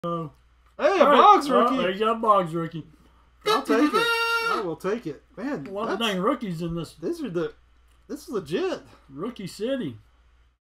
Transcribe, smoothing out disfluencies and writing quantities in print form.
Hey, a Boggs rookie. There you got a Boggs rookie. I'll take it. I will take it. Man, A lot of dang rookies in this. This is legit. Rookie City.